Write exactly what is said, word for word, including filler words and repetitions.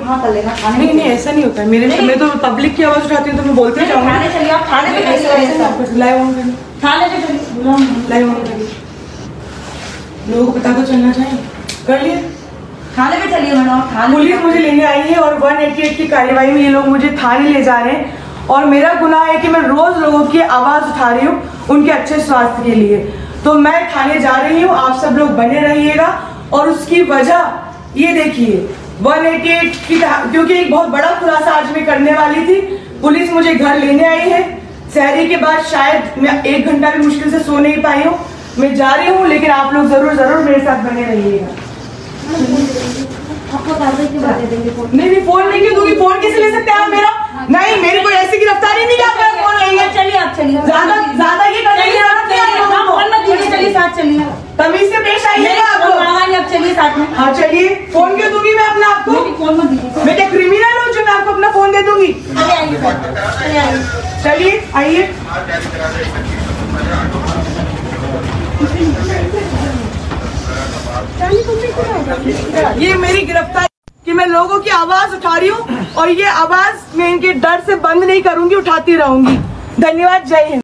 वहाँ कर लेना। नहीं नहीं ऐसा नहीं होता है मेरे, मैं तो पब्लिक की आवाज उठाती हूँ तो मैं बोलते जाऊँगी। थाने चलिए आप, थाने पे लाइव ऑन करिए, थाने पे चलिए, लाइव ऑन करिए, लोगों को पता तो चलना चाहिए। कर लिए, थाने पे चलिए मैडम। थाने पुलिस मुझे लेने आई है और एक सौ अट्ठासी की कार्यवाही में ये लोग मुझे थाने ले जा रहे हैं और मेरा गुनाह है कि मैं रोज लोगों की आवाज उठा रही हूँ उनके अच्छे स्वास्थ्य के लिए। तो मैं थाने जा रही हूँ, आप सब लोग बने रहिएगा। और उसकी वजह ये देखिए एक सौ अट्ठासी की, क्योंकि एक बहुत बड़ा खुलासा आज मैं करने वाली थी। पुलिस मुझे घर लेने आई है, शहरी के बाद शायद मैं एक घंटा भी मुश्किल से सो नहीं पाई हूँ। मैं जा रही हूँ, लेकिन आप लोग जरूर जरूर मेरे साथ बने रहिएगा। नहीं नहीं फोन नहीं क्यों दूंगी, फोन कैसे ले सकते हैं आप मेरा? नहीं, मेरी कोई ऐसी गिरफ्तारी नहीं आप मेरा फोन लेंगे। चलिए आप चलिए, ज्यादा ज्यादा ये चलिए साथ चलिए, तमीज से पेश आइएगा आप लोग। आप चलिए साथ में। हाँ चलिए, फोन क्यों दूंगी मैं अपना आपको? फोन मत दीजिए, मैं क्या क्रिमिनल हूँ जो मैं आपको अपना फोन दे दूंगी? चलिए आइए। ये मेरी गिरफ्तारी कि मैं लोगों की आवाज उठा रही हूँ और ये आवाज मैं इनके डर से बंद नहीं करूंगी, उठाती रहूंगी। धन्यवाद, जय हिंद।